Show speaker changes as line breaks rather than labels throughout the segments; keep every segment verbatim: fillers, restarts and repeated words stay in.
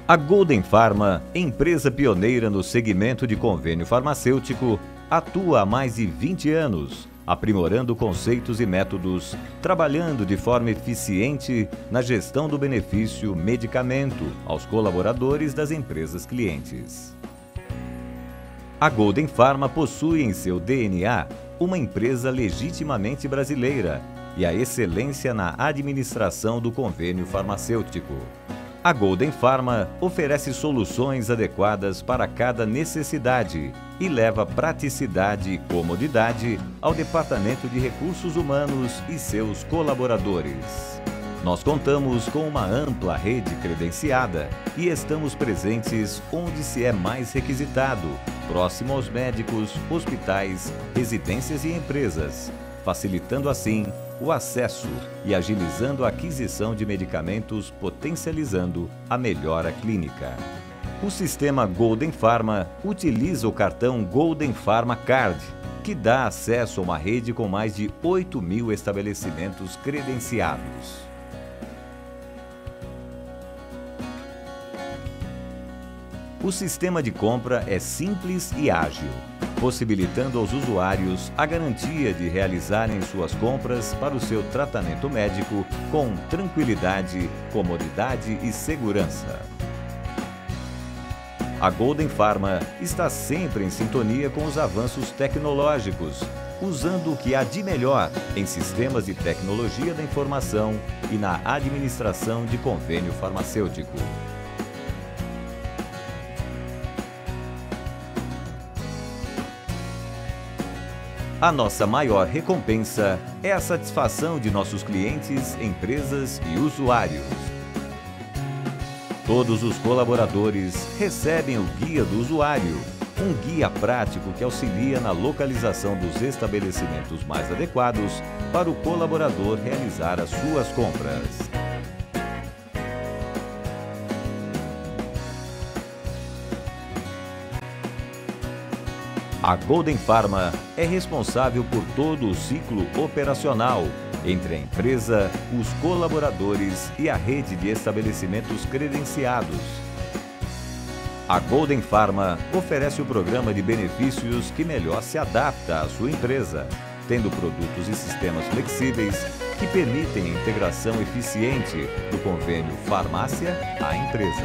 A Golden Pharma, empresa pioneira no segmento de convênio farmacêutico, atua há mais de vinte anos, aprimorando conceitos e métodos, trabalhando de forma eficiente na gestão do benefício medicamento aos colaboradores das empresas clientes. A Golden Pharma possui em seu D N A uma empresa legitimamente brasileira e a excelência na administração do convênio farmacêutico. A Golden Pharma oferece soluções adequadas para cada necessidade e leva praticidade e comodidade ao Departamento de Recursos Humanos e seus colaboradores. Nós contamos com uma ampla rede credenciada e estamos presentes onde se é mais requisitado, próximo aos médicos, hospitais, residências e empresas, facilitando assim o acesso e agilizando a aquisição de medicamentos, potencializando a melhora clínica. O sistema Golden Pharma utiliza o cartão Golden Pharma Card, que dá acesso a uma rede com mais de oito mil estabelecimentos credenciados. O sistema de compra é simples e ágil, possibilitando aos usuários a garantia de realizarem suas compras para o seu tratamento médico com tranquilidade, comodidade e segurança. A Golden Pharma está sempre em sintonia com os avanços tecnológicos, usando o que há de melhor em sistemas de tecnologia da informação e na administração de convênio farmacêutico. A nossa maior recompensa é a satisfação de nossos clientes, empresas e usuários. Todos os colaboradores recebem o Guia do Usuário, um guia prático que auxilia na localização dos estabelecimentos mais adequados para o colaborador realizar as suas compras. A Golden Pharma é responsável por todo o ciclo operacional entre a empresa, os colaboradores e a rede de estabelecimentos credenciados. A Golden Pharma oferece o programa de benefícios que melhor se adapta à sua empresa, tendo produtos e sistemas flexíveis que permitem a integração eficiente do convênio farmácia à empresa.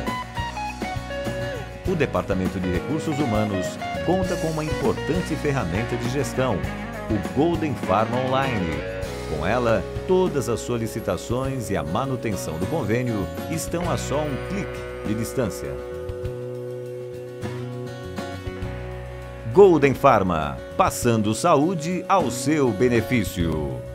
O Departamento de Recursos Humanos conta com uma importante ferramenta de gestão, o Golden Pharma Online. Com ela, todas as solicitações e a manutenção do convênio estão a só um clique de distância. Golden Pharma, passando saúde ao seu benefício.